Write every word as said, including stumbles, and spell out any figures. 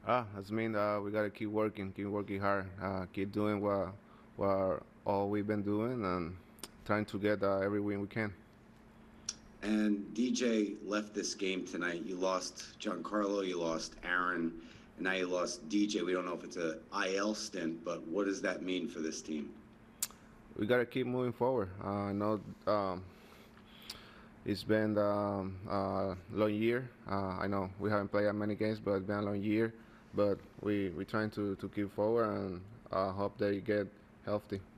Ah, that's mean uh, we gotta keep working, keep working hard, uh, keep doing what what all we've been doing, and trying to get uh, every win we can. And D J left this game tonight. You lost Giancarlo, you lost Aaron, and now you lost D J. We don't know if it's a I L stint, but what does that mean for this team? We gotta keep moving forward. Uh, I know um, it's been um, a long year. Uh, I know we haven't played that many games, but it's been a long year. But we we trying to, to keep forward and uh, hope they get healthy.